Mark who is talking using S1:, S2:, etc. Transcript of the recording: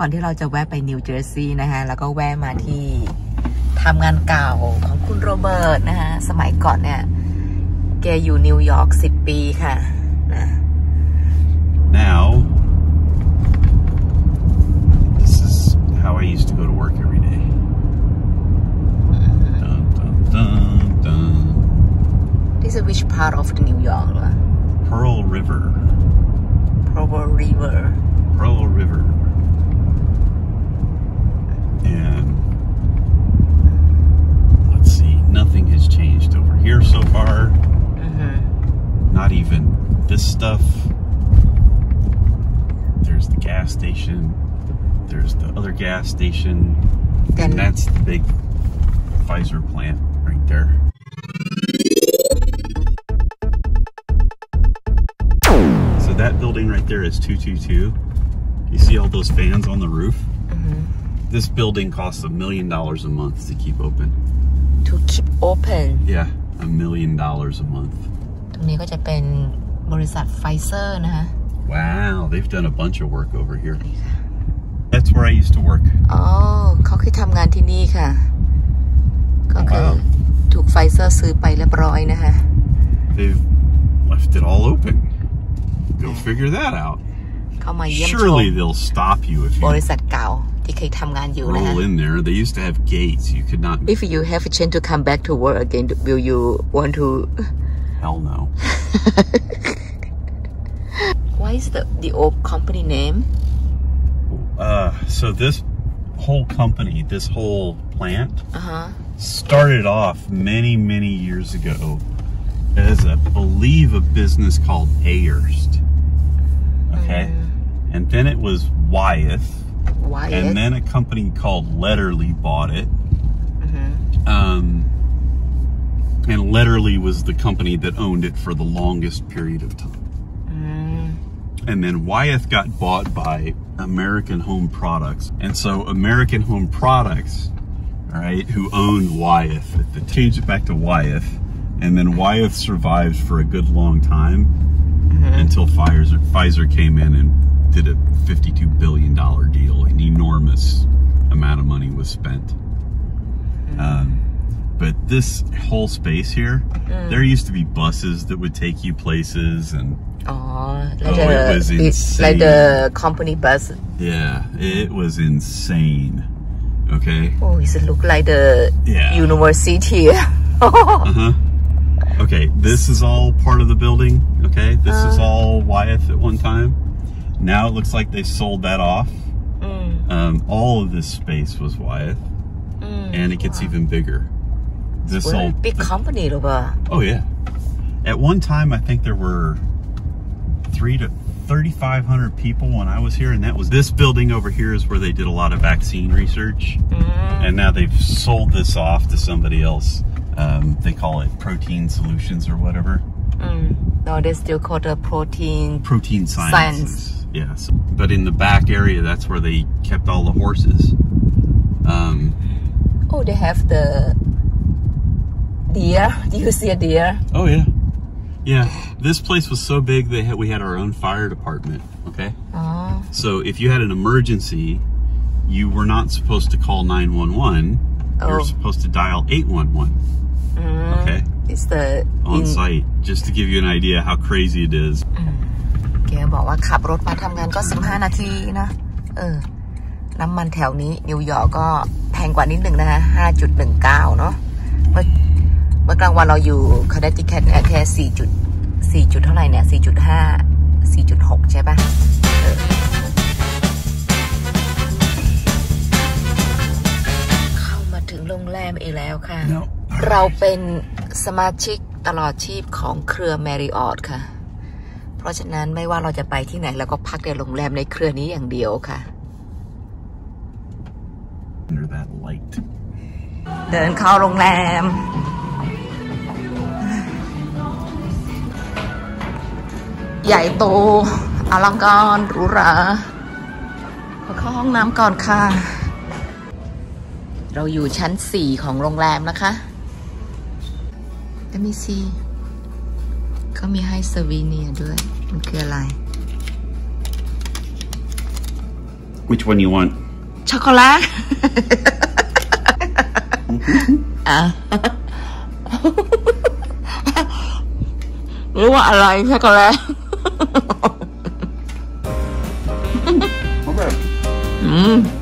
S1: ก่อนที่เราจะแวะไปนิวเจอร์ซีย์นะคะแล้วก็แวะมาที่ทำงานเก่าของคุณโรเบิร์ตนะคะสมัยก่อนเนี่ยแกอยู่นิวยอร์ก10 ปีค่ะนะ
S2: Now this is how I used to go to work every day. Dun, dun, dun, dun.
S1: This is which part of the New York?
S2: Pearl River.
S1: Pearl River.
S2: Pearl River. And let's see, nothing has changed over here so far. Not even this stuff. There's the gas station. There's the other gas station. And that's the big Pfizer plant right there. So that building right there is 222. You see all those fans on the roof? This building costs $1 million a month to keep open.
S1: To keep open?
S2: Yeah, $1 million a month.
S1: ตรงนี้ก็จะเป็นบริษัทไฟเซอร์นะคะ
S2: Wow, they've done a bunch of work over here. That's where I used to work.
S1: อ๋อเขาเคยทำงานที่นี่ค่ะก็คือถูกไฟเซอร์ซื้อไปเรียบร้อยนะคะ
S2: They've left it all open. Go figure that out.
S1: เข้ามาเยี่ยมชม
S2: Surely they'll stop you if you
S1: บริษัทเก่าที่เคยทำงานอยู่นะคะ
S2: roll in there. They used to have gates. You could not.
S1: If you have a chance to come back to work again, will you want to?
S2: Hell no.
S1: What is the old company name?
S2: So this whole company, this whole plant, started off many years ago as I believe a business called Ayerst. Okay, and then it was Wyeth. And then a company called Letterly bought it. And Letterly was the company that owned it for the longest period of time. And then Wyeth got bought by American Home Products. And so American Home Products, all right, who owned Wyeth, they changed it back to Wyeth. And then Wyeth survived for a good long time until Pfizer came in and did a $52 billion deal. An enormous amount of money was spent. But this whole space here, there used to be buses that would take you places, and it was insane.
S1: Like the company bus.
S2: Yeah, it was insane. Okay.
S1: Oh, it look like the university.
S2: Okay, this is all part of the building. Okay, this is all Wyeth at one time. Now it looks like they sold that off. All of this space was Wyeth, and it gets even bigger. This
S1: whole big company,
S2: oh yeah. At one time, I think there were 3,500 people when I was here, and that was this building over here is where they did a lot of vaccine research, and now they've sold this off to somebody else. They call it Protein Solutions or whatever.
S1: No, they still call it
S2: Protein Sciences. Yes, but in the back area, that's where they kept all the horses.
S1: Oh, they have the deer. Do you see a deer?
S2: Oh yeah, yeah. This place was so big we had our own fire department. Okay. So if you had an emergency, you were not supposed to call 911. You were supposed to dial 811. Okay.
S1: It's the
S2: on site, just to give you an idea how crazy it is.
S1: แกบอกว่าขับรถมาทำงานก็15 นาทีนะน้ำมันแถวนี้นิวยอร์กก็แพงกว่านิดหนึ่งนะคะ 5.19 เนาะเมื่อกลางวันเราอยู่คอนเนตทิคัตเนี่ยแค่4 เท่าไหร่เนี่ย 4.5 4.6 ใช่ปะเข้ามาถึงโรงแรมอีกแล้วค่ะ เราเป็นสมาชิกตลอดชีพของเครือ Marriott ค่ะเพราะฉะนั้นไม่ว่าเราจะไปที่ไหนเราก็พักในโรงแรมในเครือนี้อย่างเดียวค่ะ เดินเข้าโรงแรมใหญ่โตอลังการหรูหราขอเข้าห้องน้ำก่อนค่ะเราอยู่ชั้น4ของโรงแรมนะคะLet me see เขามีให้ซาวีเนียด้วยมันคืออะไร
S2: Which one you want?
S1: ช็อกโกแลตอ่ะหรือว่าอะไรช็อกโกแลต
S2: Okay.